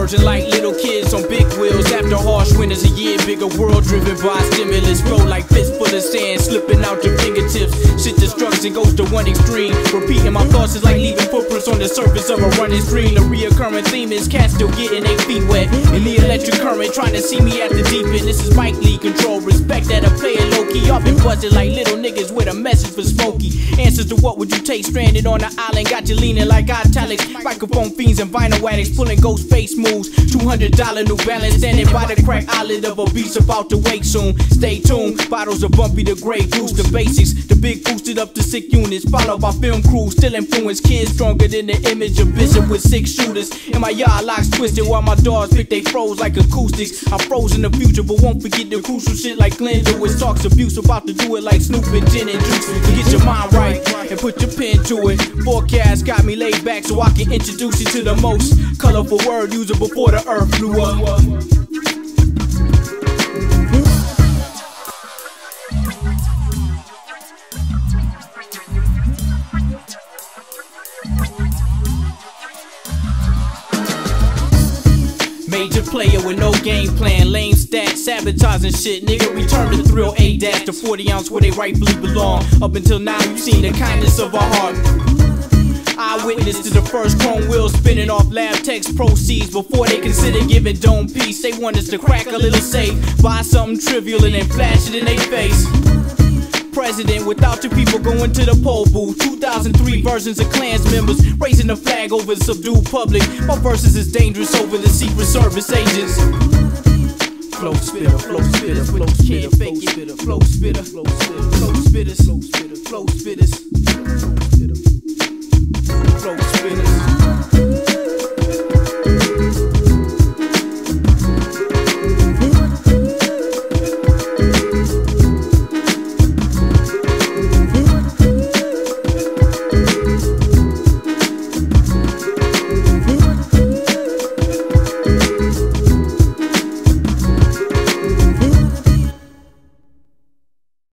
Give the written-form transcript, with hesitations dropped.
splurging like little kids on big wheels. After harsh winters, a year bigger world driven by stimulus. Flow like fist full of sand, slipping out your fingertips. Shit destruction goes to one extreme. Repeating my thoughts is like leaving footprints on the surface of a running stream. The reoccurring theme is cats still getting their feet wet in the electric current, trying to see me at the deep end. This is Mike Lee, control respect that I play it low key. I've been buzzing like little niggas with a message for Smokey. Answers to what would you take stranded on the island, got you leaning like italics. Microphone fiends and vinyl addicts pulling ghost face moves. $200 New Balance standing by the crack island of a beast about to wake soon. Stay tuned, bottles of Bumpy the Great Goose, the basics, the big boosted up to sick units, followed by film crews, still influence kids stronger than the image of Bishop with 6 shooters. In my yard locks twisted while my dogs pick they froze like acoustics. I froze in the future but won't forget the crucial shit like Glenn Lewis talks abuse, about to do it like Snoop and Gin and Juice. To get your mind right and put your pen to it. Forecast got me laid back so I can introduce you to the most colorful word user before the earth blew up. Major player with no game plan, lame stats, sabotaging shit. Nigga, return the thrill, A-dash to 40 ounce where they rightfully belong. Up until now, you've seen the kindness of our heart. Eyewitness to the first chrome wheel spinning off lab text proceeds before they consider giving Dome peace. They want us to crack a little safe, buy something trivial and then flash it in their face. President without your people going to the poll booth. 2003 versions of Klans members raising the flag over the subdued public. My verses is dangerous over the Secret Service agents. Flow spitter, flow spitter, flow spitter, fake it, flow spitter, flow spitter, flow spitters, flow spitter, flow spitters, flow spitters.